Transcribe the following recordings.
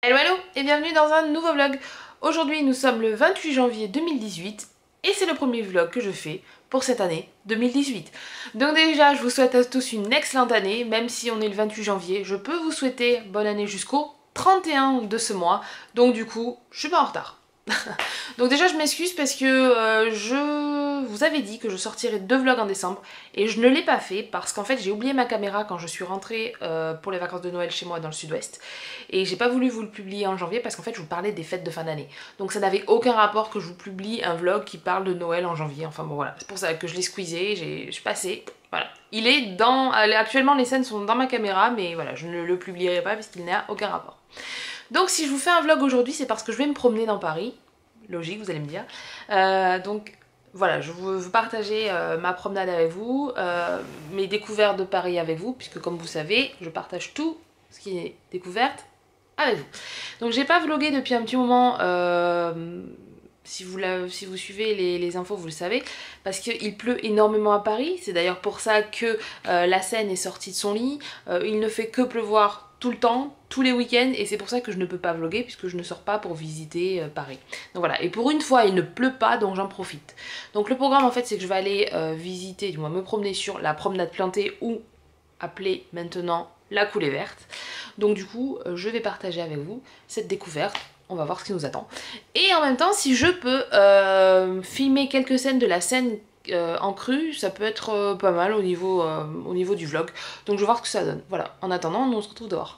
Hello hello et bienvenue dans un nouveau vlog. Aujourd'hui nous sommes le 28 janvier 2018 et c'est le premier vlog que je fais pour cette année 2018. Donc déjà je vous souhaite à tous une excellente année, même si on est le 28 janvier, je peux vous souhaiter bonne année jusqu'au 31 de ce mois, donc du coup je suis pas en retard. Donc déjà je m'excuse parce que je vous avais dit que je sortirais 2 vlogs en décembre et je ne l'ai pas fait parce qu'en fait j'ai oublié ma caméra quand je suis rentrée pour les vacances de Noël chez moi dans le sud-ouest et j'ai pas voulu vous le publier en janvier parce qu'en fait je vous parlais des fêtes de fin d'année, donc ça n'avait aucun rapport que je vous publie un vlog qui parle de Noël en janvier. Enfin bon voilà, c'est pour ça que je l'ai squeezé, j'ai passé, voilà. Il est dans... Actuellement les scènes sont dans ma caméra mais voilà, je ne le publierai pas parce qu'il n'a aucun rapport. Donc si je vous fais un vlog aujourd'hui, c'est parce que je vais me promener dans Paris. Logique, vous allez me dire. Donc voilà, je veux partager ma promenade avec vous, mes découvertes de Paris avec vous, puisque comme vous savez, je partage tout ce qui est découverte avec vous. Donc j'ai pas vlogué depuis un petit moment, si vous suivez les infos, vous le savez, parce qu'il pleut énormément à Paris. C'est d'ailleurs pour ça que la Seine est sortie de son lit. Il ne fait que pleuvoir tout le temps, tous les week-ends, et c'est pour ça que je ne peux pas vlogger puisque je ne sors pas pour visiter Paris. Donc voilà, et pour une fois il ne pleut pas, donc j'en profite. Donc le programme en fait c'est que je vais aller visiter, du moins me promener sur la promenade plantée, ou appelée maintenant la coulée verte. Donc du coup je vais partager avec vous cette découverte. On va voir ce qui nous attend. Et en même temps, si je peux filmer quelques scènes de la Seine en crue, ça peut être pas mal au niveau du vlog. Donc je vais voir ce que ça donne. Voilà, en attendant, nous on se retrouve dehors.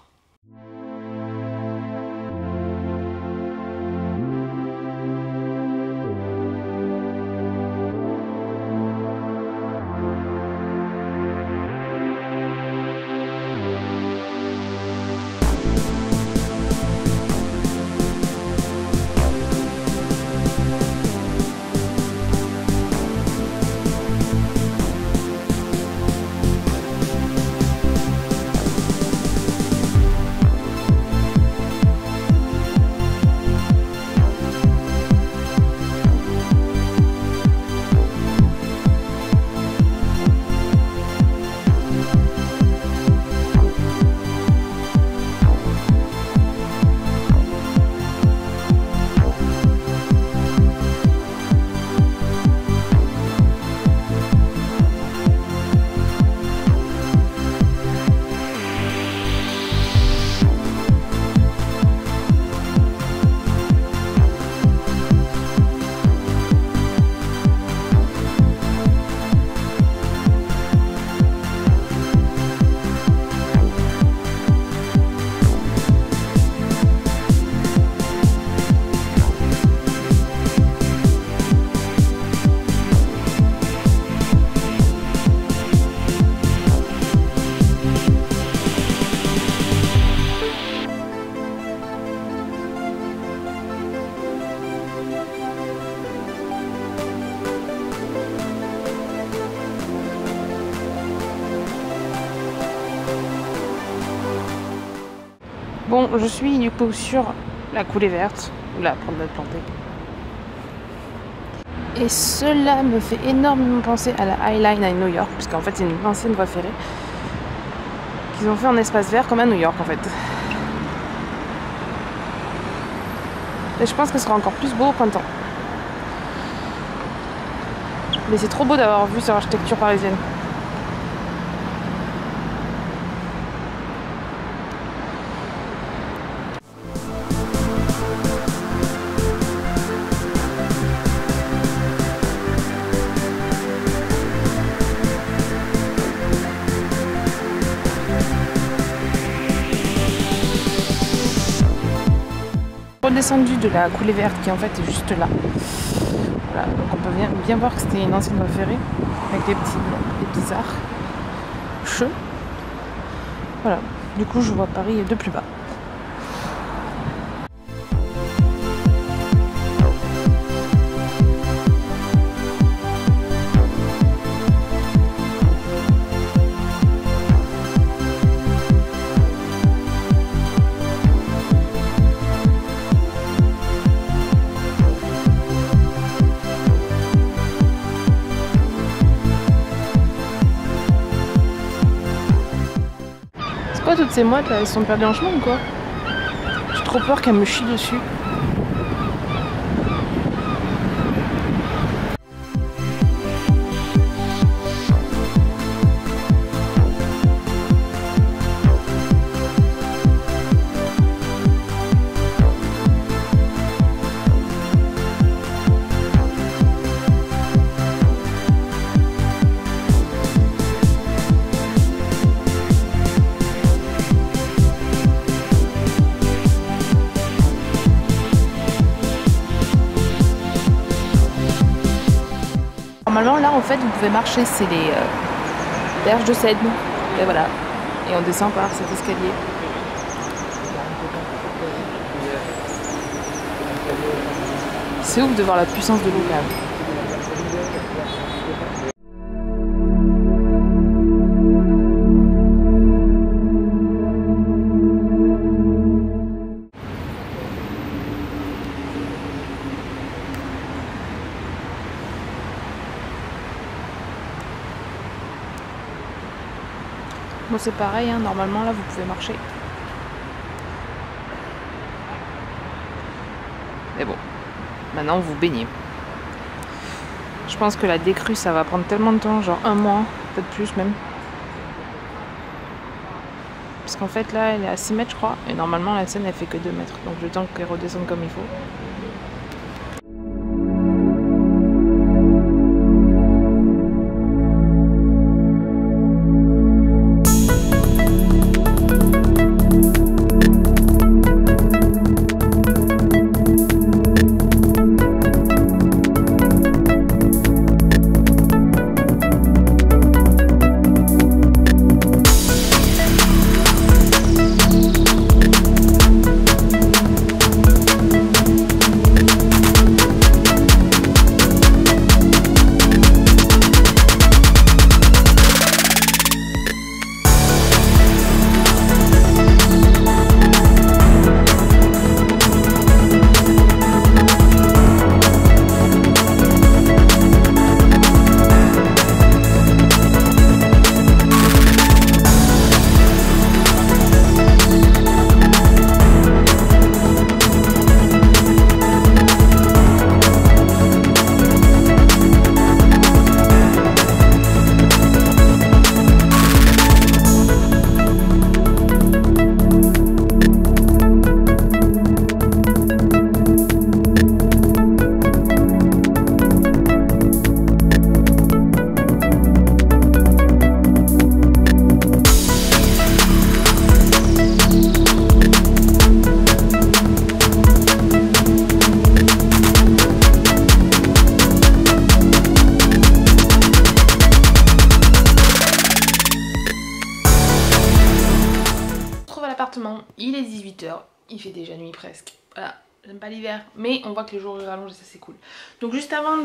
Bon, je suis du coup sur la coulée verte, ou la promenade plantée. Et cela me fait énormément penser à la High Line à New York, puisqu'en fait c'est une ancienne voie ferrée qu'ils ont fait en espace vert comme à New York en fait. Et je pense que ce sera encore plus beau au printemps. Mais c'est trop beau d'avoir vu sur l'architecture parisienne. Redescendu de la coulée verte qui en fait est juste là. Voilà, donc on peut bien voir que c'était une ancienne voie ferrée avec les petits arcs. Voilà, du coup je vois Paris de plus bas. quoi toutes ces mouettes là, elles sont perdues en chemin ou quoi? Je trop peur qu'elle me chie dessus. Normalement là en fait vous pouvez marcher, c'est les berges de Seine. Et voilà. Et on descend par cet escalier. C'est ouf de voir la puissance de l'eau quand même. Bon c'est pareil, hein, normalement là vous pouvez marcher. Mais bon, maintenant vous baignez. Je pense que la décrue ça va prendre tellement de temps, genre 1 mois, peut-être plus même. Parce qu'en fait là elle est à 6 mètres je crois, et normalement la Seine elle fait que 2 mètres, donc le temps qu'elle redescende comme il faut. Il est 18 h, il fait déjà nuit presque. Voilà, j'aime pas l'hiver, mais on voit que les jours rallongent et ça c'est cool. Donc juste avant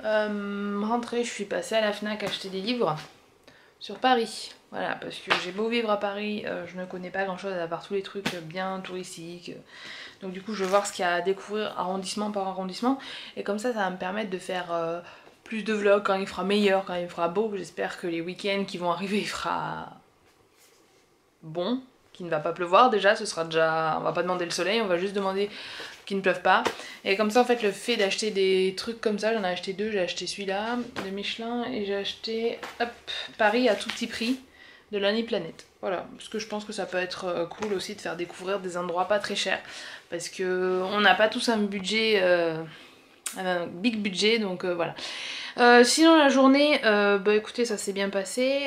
de rentrer, je suis passée à la Fnac acheter des livres sur Paris. Voilà, parce que j'ai beau vivre à Paris, je ne connais pas grand chose à part tous les trucs bien touristiques. Donc du coup je vais voir ce qu'il y a à découvrir arrondissement par arrondissement. Et comme ça va me permettre de faire plus de vlogs quand il fera meilleur, quand il fera beau. J'espère que les week-ends qui vont arriver il fera bon. Qu'il ne va pas pleuvoir déjà, ce sera déjà... On va pas demander le soleil, on va juste demander qu'il ne pleuve pas. Et comme ça en fait le fait d'acheter des trucs comme ça, j'en ai acheté 2, j'ai acheté celui-là de Michelin et j'ai acheté hop, Paris à tout petit prix de l'année Planète. Voilà, parce que je pense que ça peut être cool aussi de faire découvrir des endroits pas très chers. Parce que on n'a pas tous un budget, un big budget, donc voilà. Sinon la journée, bah écoutez ça s'est bien passé,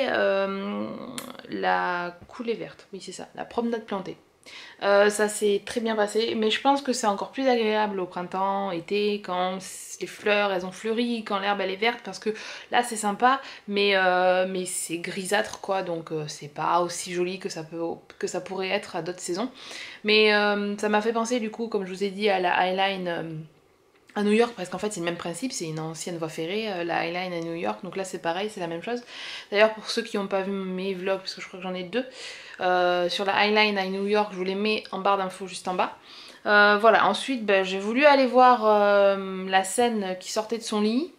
la coulée verte, oui c'est ça, la promenade plantée. Ça s'est très bien passé, mais je pense que c'est encore plus agréable au printemps, été, quand les fleurs elles ont fleuri, quand l'herbe elle est verte, parce que là c'est sympa, mais c'est grisâtre quoi, donc c'est pas aussi joli que ça pourrait être à d'autres saisons. Mais ça m'a fait penser du coup, comme je vous ai dit, à la High Line à New York, parce qu'en fait c'est le même principe, c'est une ancienne voie ferrée, la High Line à New York, donc là c'est pareil, c'est la même chose. D'ailleurs pour ceux qui n'ont pas vu mes vlogs, parce que je crois que j'en ai 2, sur la High Line à New York, je vous les mets en barre d'infos juste en bas. Voilà, ensuite ben, j'ai voulu aller voir la scène qui sortait de son lit.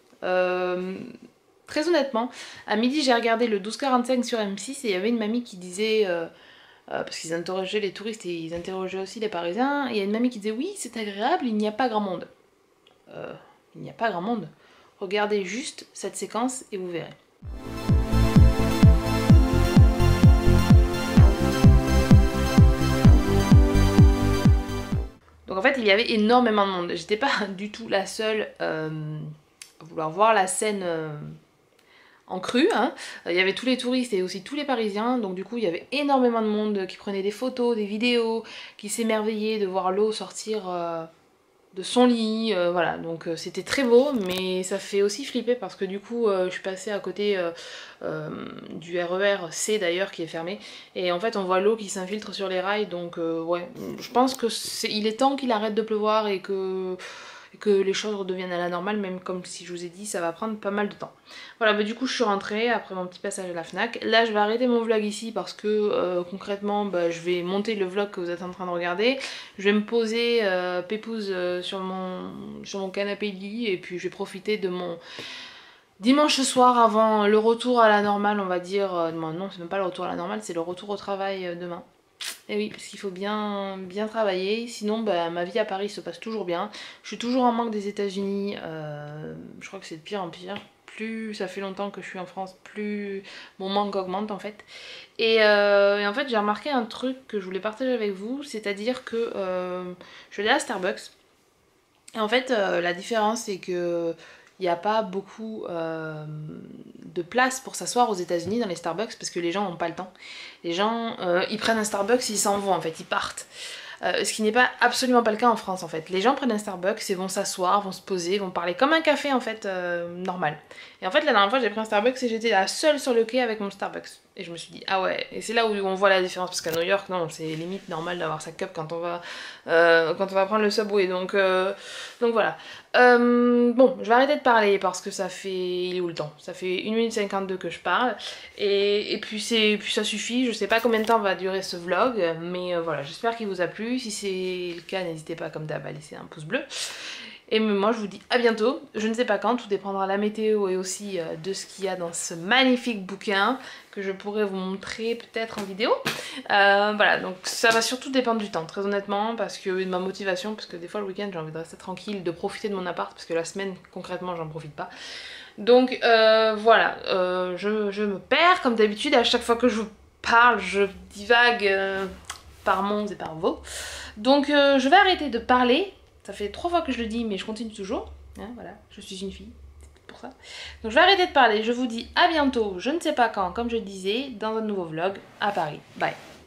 Très honnêtement, à midi j'ai regardé le 12:45 sur M6 et il y avait une mamie qui disait parce qu'ils interrogeaient les touristes et ils interrogeaient aussi les Parisiens. Et il y a une mamie qui disait oui, c'est agréable, il n'y a pas grand monde. Il n'y a pas grand monde. Regardez juste cette séquence et vous verrez. Donc en fait, il y avait énormément de monde. J'étais pas du tout la seule à vouloir voir la scène en crue. Hein. Il y avait tous les touristes et aussi tous les Parisiens. Donc du coup, il y avait énormément de monde qui prenait des photos, des vidéos, qui s'émerveillaient de voir l'eau sortir de son lit. Voilà, donc c'était très beau, mais ça fait aussi flipper parce que du coup, je suis passée à côté du RER C d'ailleurs qui est fermé. Et en fait, on voit l'eau qui s'infiltre sur les rails. Donc ouais, je pense que il est temps qu'il arrête de pleuvoir et que les choses redeviennent à la normale, même comme si je vous ai dit, ça va prendre pas mal de temps. Voilà, bah du coup je suis rentrée après mon petit passage à la FNAC. Là je vais arrêter mon vlog ici parce que concrètement bah, je vais monter le vlog que vous êtes en train de regarder. Je vais me poser pépouze sur mon canapé lit et puis je vais profiter de mon dimanche soir avant le retour à la normale, on va dire. Non, c'est même pas le retour à la normale, c'est le retour au travail demain. Et oui, parce qu'il faut bien travailler, sinon bah, ma vie à Paris se passe toujours bien. Je suis toujours en manque des États-Unis, je crois que c'est de pire en pire. Plus ça fait longtemps que je suis en France, plus mon manque augmente en fait. Et en fait j'ai remarqué un truc que je voulais partager avec vous, c'est-à-dire que je suis allée à Starbucks. Et en fait la différence c'est que il n'y a pas beaucoup de place pour s'asseoir aux États-Unis dans les Starbucks parce que les gens n'ont pas le temps. Les gens, ils prennent un Starbucks, ils s'en vont en fait, ils partent. Ce qui n'est pas absolument pas le cas en France en fait. Les gens prennent un Starbucks et vont s'asseoir, vont se poser, vont parler comme un café en fait normal. Et en fait la dernière fois j'ai pris un Starbucks et j'étais la seule sur le quai avec mon Starbucks. Et je me suis dit ah ouais, et c'est là où on voit la différence parce qu'à New York non, c'est limite normal d'avoir sa cup quand on va prendre le subway. Donc voilà. Bon, je vais arrêter de parler parce que ça fait... Il est où le temps? Ça fait 1 minute 52 que je parle. Et puis ça suffit. Je sais pas combien de temps va durer ce vlog. Mais voilà, j'espère qu'il vous a plu. Si c'est le cas, n'hésitez pas comme d'hab à laisser un pouce bleu. Et moi je vous dis à bientôt, je ne sais pas quand, tout dépendra de la météo et aussi de ce qu'il y a dans ce magnifique bouquin que je pourrais vous montrer peut-être en vidéo. Voilà, donc ça va surtout dépendre du temps, très honnêtement, parce que de ma motivation, parce que des fois le week-end j'ai envie de rester tranquille, de profiter de mon appart, parce que la semaine concrètement j'en profite pas. Donc voilà, je me perds comme d'habitude, à chaque fois que je vous parle, je divague par mons et par vaux. Donc je vais arrêter de parler. Ça fait 3 fois que je le dis, mais je continue toujours. Hein, voilà, je suis une fille, c'est pour ça. Donc je vais arrêter de parler. Je vous dis à bientôt, je ne sais pas quand, comme je le disais, dans un nouveau vlog à Paris. Bye.